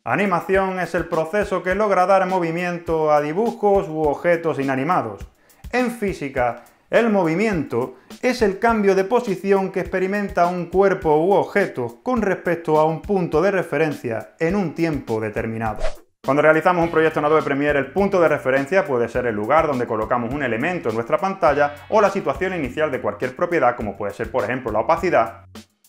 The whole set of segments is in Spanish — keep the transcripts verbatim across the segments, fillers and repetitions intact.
Animación es el proceso que logra dar movimiento a dibujos u objetos inanimados. En física, el movimiento es el cambio de posición que experimenta un cuerpo u objeto con respecto a un punto de referencia en un tiempo determinado. Cuando realizamos un proyecto en Adobe Premiere, el punto de referencia puede ser el lugar donde colocamos un elemento en nuestra pantalla o la situación inicial de cualquier propiedad, como puede ser, por ejemplo, la opacidad,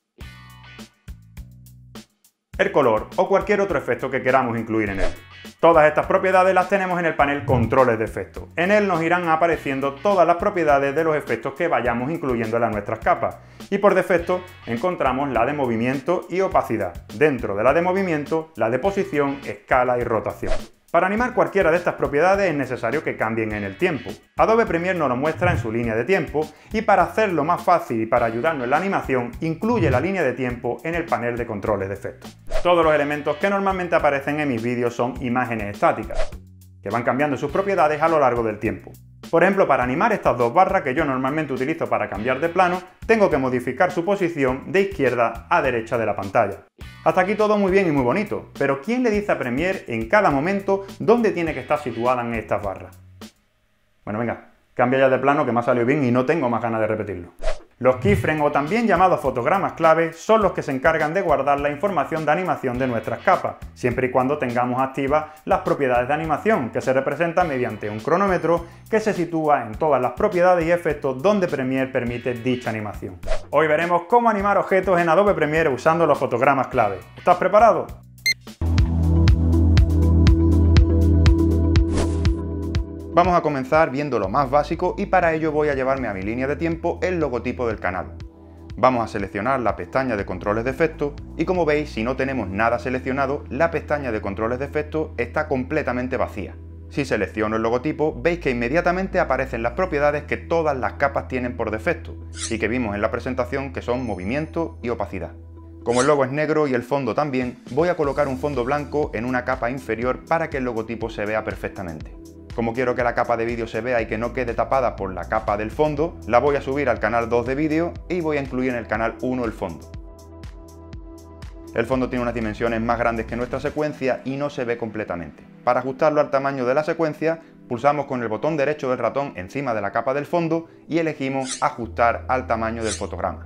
el color o cualquier otro efecto que queramos incluir en él. Todas estas propiedades las tenemos en el panel Controles de efectos. En él nos irán apareciendo todas las propiedades de los efectos que vayamos incluyendo en nuestras capas. Y por defecto encontramos la de movimiento y opacidad. Dentro de la de movimiento, la de posición, escala y rotación. Para animar cualquiera de estas propiedades es necesario que cambien en el tiempo. Adobe Premiere nos lo muestra en su línea de tiempo y para hacerlo más fácil y para ayudarnos en la animación, incluye la línea de tiempo en el panel de controles de efectos. Todos los elementos que normalmente aparecen en mis vídeos son imágenes estáticas, que van cambiando sus propiedades a lo largo del tiempo. Por ejemplo, para animar estas dos barras que yo normalmente utilizo para cambiar de plano, tengo que modificar su posición de izquierda a derecha de la pantalla. Hasta aquí todo muy bien y muy bonito, pero ¿quién le dice a Premiere en cada momento dónde tiene que estar situadas en estas barras? Bueno, venga, cambia ya de plano que me ha salido bien y no tengo más ganas de repetirlo. Los keyframes, o también llamados fotogramas clave, son los que se encargan de guardar la información de animación de nuestras capas, siempre y cuando tengamos activas las propiedades de animación, que se representan mediante un cronómetro que se sitúa en todas las propiedades y efectos donde Premiere permite dicha animación. Hoy veremos cómo animar objetos en Adobe Premiere usando los fotogramas clave. ¿Estás preparado? Vamos a comenzar viendo lo más básico y para ello voy a llevarme a mi línea de tiempo el logotipo del canal. Vamos a seleccionar la pestaña de controles de efectos y como veis, si no tenemos nada seleccionado, la pestaña de controles de efectos está completamente vacía. Si selecciono el logotipo, veis que inmediatamente aparecen las propiedades que todas las capas tienen por defecto y que vimos en la presentación, que son movimiento y opacidad. Como el logo es negro y el fondo también, voy a colocar un fondo blanco en una capa inferior para que el logotipo se vea perfectamente. Como quiero que la capa de vídeo se vea y que no quede tapada por la capa del fondo, la voy a subir al canal dos de vídeo y voy a incluir en el canal uno el fondo. El fondo tiene unas dimensiones más grandes que nuestra secuencia y no se ve completamente. Para ajustarlo al tamaño de la secuencia, pulsamos con el botón derecho del ratón encima de la capa del fondo y elegimos Ajustar al tamaño del fotograma.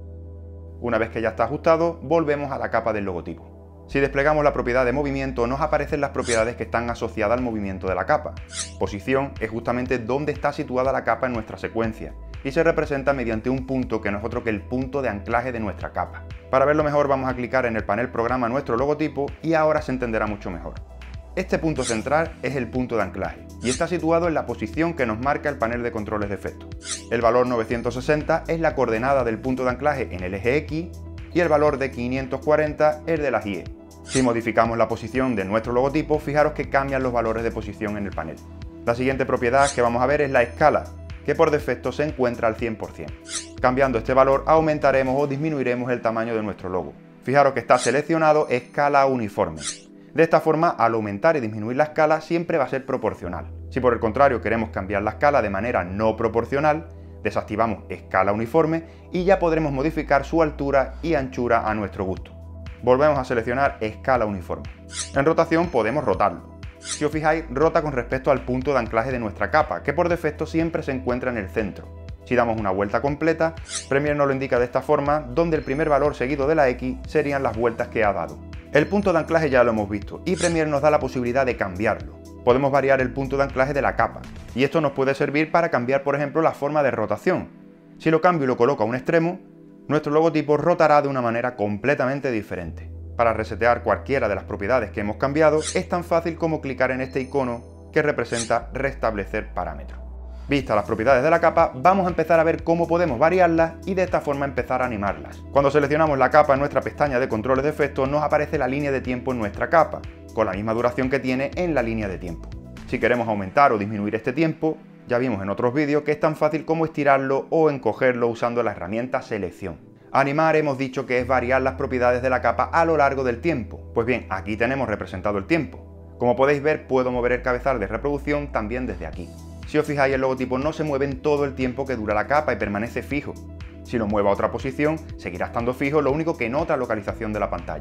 Una vez que ya está ajustado, volvemos a la capa del logotipo. Si desplegamos la propiedad de movimiento, nos aparecen las propiedades que están asociadas al movimiento de la capa. Posición es justamente dónde está situada la capa en nuestra secuencia y se representa mediante un punto que no es otro que el punto de anclaje de nuestra capa. Para verlo mejor vamos a clicar en el panel Programa nuestro logotipo y ahora se entenderá mucho mejor. Este punto central es el punto de anclaje y está situado en la posición que nos marca el panel de controles de efectos. El valor novecientos sesenta es la coordenada del punto de anclaje en el eje X y el valor de quinientos cuarenta es de las Y. Si modificamos la posición de nuestro logotipo, fijaros que cambian los valores de posición en el panel. La siguiente propiedad que vamos a ver es la escala, que por defecto se encuentra al cien por cien. Cambiando este valor aumentaremos o disminuiremos el tamaño de nuestro logo. Fijaros que está seleccionado escala uniforme. De esta forma, al aumentar y disminuir la escala siempre va a ser proporcional. Si por el contrario queremos cambiar la escala de manera no proporcional, desactivamos escala uniforme y ya podremos modificar su altura y anchura a nuestro gusto. Volvemos a seleccionar escala uniforme. En rotación podemos rotarlo. Si os fijáis, rota con respecto al punto de anclaje de nuestra capa, que por defecto siempre se encuentra en el centro. Si damos una vuelta completa, Premiere nos lo indica de esta forma, donde el primer valor seguido de la X serían las vueltas que ha dado. El punto de anclaje ya lo hemos visto y Premiere nos da la posibilidad de cambiarlo. Podemos variar el punto de anclaje de la capa y esto nos puede servir para cambiar, por ejemplo, la forma de rotación. Si lo cambio y lo coloco a un extremo, nuestro logotipo rotará de una manera completamente diferente. Para resetear cualquiera de las propiedades que hemos cambiado, es tan fácil como clicar en este icono que representa restablecer parámetros. Vistas las propiedades de la capa, vamos a empezar a ver cómo podemos variarlas y de esta forma empezar a animarlas. Cuando seleccionamos la capa en nuestra pestaña de controles de efectos, nos aparece la línea de tiempo en nuestra capa, con la misma duración que tiene en la línea de tiempo. Si queremos aumentar o disminuir este tiempo, ya vimos en otros vídeos que es tan fácil como estirarlo o encogerlo usando la herramienta selección. Animar hemos dicho que es variar las propiedades de la capa a lo largo del tiempo. Pues bien, aquí tenemos representado el tiempo. Como podéis ver, puedo mover el cabezal de reproducción también desde aquí. Si os fijáis, el logotipo no se mueve en todo el tiempo que dura la capa y permanece fijo. Si lo muevo a otra posición, seguirá estando fijo, lo único que en otra localización de la pantalla.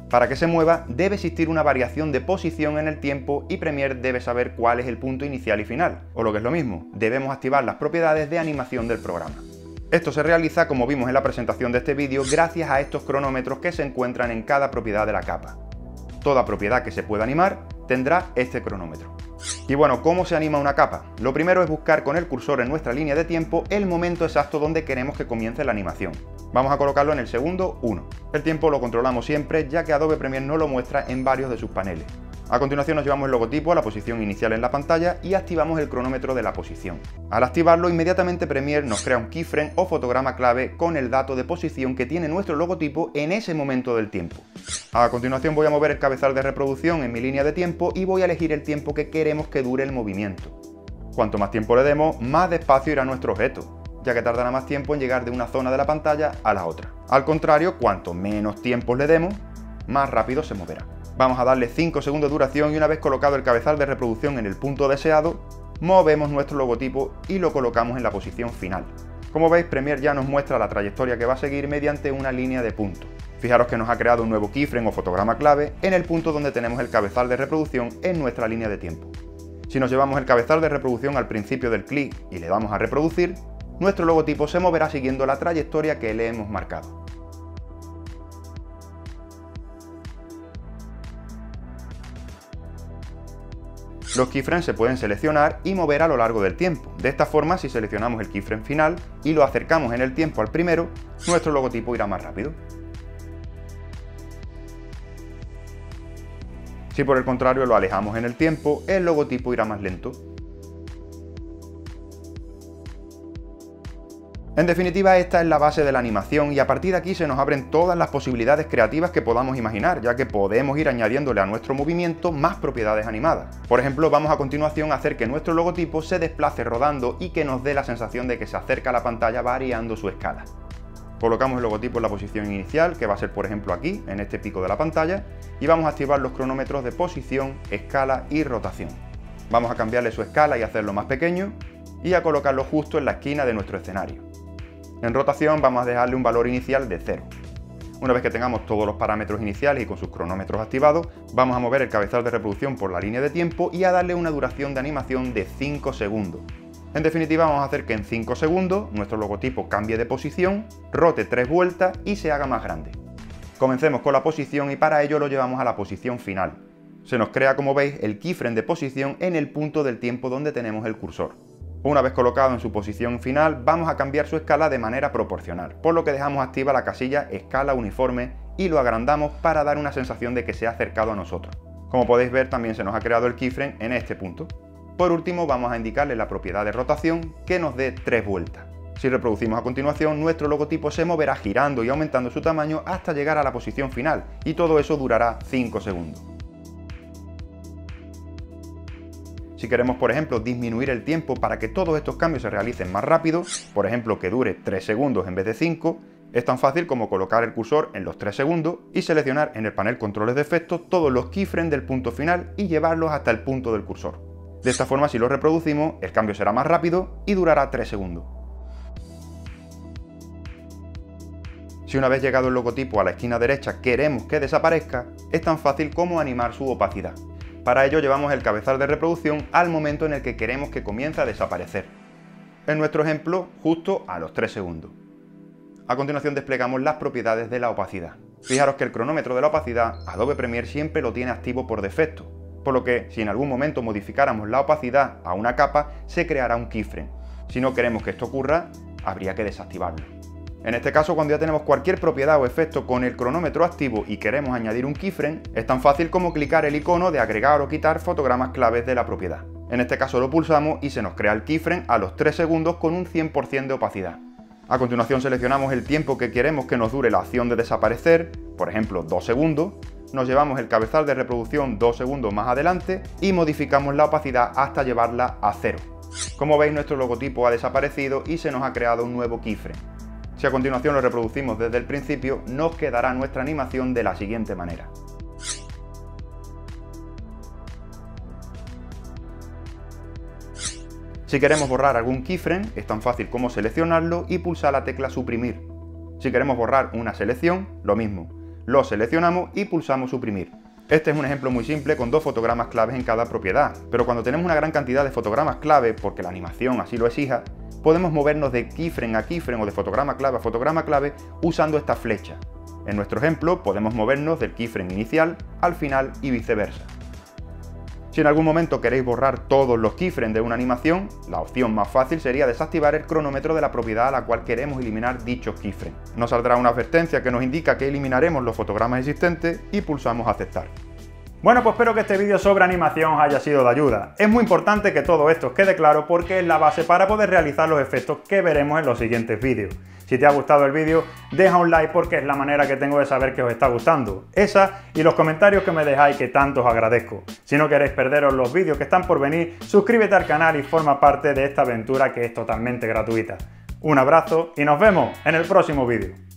Para que se mueva, debe existir una variación de posición en el tiempo y Premiere debe saber cuál es el punto inicial y final, o lo que es lo mismo, debemos activar las propiedades de animación del programa. Esto se realiza, como vimos en la presentación de este vídeo, gracias a estos cronómetros que se encuentran en cada propiedad de la capa. Toda propiedad que se pueda animar tendrá este cronómetro. Y bueno, ¿cómo se anima una capa? Lo primero es buscar con el cursor en nuestra línea de tiempo el momento exacto donde queremos que comience la animación. Vamos a colocarlo en el segundo uno. El tiempo lo controlamos siempre, ya que Adobe Premiere nos lo muestra en varios de sus paneles. A continuación nos llevamos el logotipo a la posición inicial en la pantalla y activamos el cronómetro de la posición. Al activarlo, inmediatamente Premiere nos crea un keyframe o fotograma clave con el dato de posición que tiene nuestro logotipo en ese momento del tiempo. A continuación voy a mover el cabezal de reproducción en mi línea de tiempo y voy a elegir el tiempo que queremos que dure el movimiento. Cuanto más tiempo le demos, más despacio irá nuestro objeto, ya que tardará más tiempo en llegar de una zona de la pantalla a la otra. Al contrario, cuanto menos tiempo le demos, más rápido se moverá. Vamos a darle cinco segundos de duración y una vez colocado el cabezal de reproducción en el punto deseado, movemos nuestro logotipo y lo colocamos en la posición final. Como veis, Premiere ya nos muestra la trayectoria que va a seguir mediante una línea de puntos. Fijaros que nos ha creado un nuevo keyframe o fotograma clave en el punto donde tenemos el cabezal de reproducción en nuestra línea de tiempo. Si nos llevamos el cabezal de reproducción al principio del clic y le damos a reproducir, nuestro logotipo se moverá siguiendo la trayectoria que le hemos marcado. Los keyframes se pueden seleccionar y mover a lo largo del tiempo. De esta forma, si seleccionamos el keyframe final y lo acercamos en el tiempo al primero, nuestro logotipo irá más rápido. Si por el contrario lo alejamos en el tiempo, el logotipo irá más lento. En definitiva, esta es la base de la animación y a partir de aquí se nos abren todas las posibilidades creativas que podamos imaginar, ya que podemos ir añadiéndole a nuestro movimiento más propiedades animadas. Por ejemplo, vamos a continuación a hacer que nuestro logotipo se desplace rodando y que nos dé la sensación de que se acerca a la pantalla variando su escala. Colocamos el logotipo en la posición inicial, que va a ser por ejemplo aquí, en este pico de la pantalla, y vamos a activar los cronómetros de posición, escala y rotación. Vamos a cambiarle su escala y hacerlo más pequeño, y a colocarlo justo en la esquina de nuestro escenario. En rotación vamos a dejarle un valor inicial de cero. Una vez que tengamos todos los parámetros iniciales y con sus cronómetros activados, vamos a mover el cabezal de reproducción por la línea de tiempo y a darle una duración de animación de cinco segundos. En definitiva, vamos a hacer que en cinco segundos nuestro logotipo cambie de posición, rote tres vueltas y se haga más grande. Comencemos con la posición y para ello lo llevamos a la posición final. Se nos crea, como veis, el keyframe de posición en el punto del tiempo donde tenemos el cursor. Una vez colocado en su posición final, vamos a cambiar su escala de manera proporcional, por lo que dejamos activa la casilla Escala Uniforme y lo agrandamos para dar una sensación de que se ha acercado a nosotros. Como podéis ver, también se nos ha creado el keyframe en este punto. Por último, vamos a indicarle la propiedad de rotación que nos dé tres vueltas. Si reproducimos a continuación, nuestro logotipo se moverá girando y aumentando su tamaño hasta llegar a la posición final, y todo eso durará cinco segundos. Si queremos, por ejemplo, disminuir el tiempo para que todos estos cambios se realicen más rápido, por ejemplo, que dure tres segundos en vez de cinco, es tan fácil como colocar el cursor en los tres segundos y seleccionar en el panel Controles de efectos todos los keyframes del punto final y llevarlos hasta el punto del cursor. De esta forma, si lo reproducimos, el cambio será más rápido y durará tres segundos. Si una vez llegado el logotipo a la esquina derecha queremos que desaparezca, es tan fácil como animar su opacidad. Para ello llevamos el cabezal de reproducción al momento en el que queremos que comience a desaparecer. En nuestro ejemplo, justo a los tres segundos. A continuación desplegamos las propiedades de la opacidad. Fijaros que el cronómetro de la opacidad Adobe Premiere siempre lo tiene activo por defecto, por lo que si en algún momento modificáramos la opacidad a una capa, se creará un keyframe. Si no queremos que esto ocurra, habría que desactivarlo. En este caso, cuando ya tenemos cualquier propiedad o efecto con el cronómetro activo y queremos añadir un keyframe, es tan fácil como clicar el icono de agregar o quitar fotogramas claves de la propiedad. En este caso lo pulsamos y se nos crea el keyframe a los tres segundos con un cien por cien de opacidad. A continuación seleccionamos el tiempo que queremos que nos dure la acción de desaparecer, por ejemplo dos segundos, nos llevamos el cabezal de reproducción dos segundos más adelante y modificamos la opacidad hasta llevarla a cero. Como veis, nuestro logotipo ha desaparecido y se nos ha creado un nuevo keyframe. Si a continuación lo reproducimos desde el principio, nos quedará nuestra animación de la siguiente manera. Si queremos borrar algún keyframe, es tan fácil como seleccionarlo y pulsar la tecla suprimir. Si queremos borrar una selección, lo mismo. lo seleccionamos y pulsamos suprimir. Este es un ejemplo muy simple con dos fotogramas claves en cada propiedad, pero cuando tenemos una gran cantidad de fotogramas clave, porque la animación así lo exija, podemos movernos de keyframe a keyframe o de fotograma clave a fotograma clave usando esta flecha. En nuestro ejemplo podemos movernos del keyframe inicial al final y viceversa. Si en algún momento queréis borrar todos los keyframes de una animación, la opción más fácil sería desactivar el cronómetro de la propiedad a la cual queremos eliminar dichos keyframes. Nos saldrá una advertencia que nos indica que eliminaremos los fotogramas existentes y pulsamos aceptar. Bueno, pues espero que este vídeo sobre animación os haya sido de ayuda. Es muy importante que todo esto os quede claro porque es la base para poder realizar los efectos que veremos en los siguientes vídeos. Si te ha gustado el vídeo, deja un like porque es la manera que tengo de saber que os está gustando. Esa y los comentarios que me dejáis que tanto os agradezco. Si no queréis perderos los vídeos que están por venir, suscríbete al canal y forma parte de esta aventura que es totalmente gratuita. Un abrazo y nos vemos en el próximo vídeo.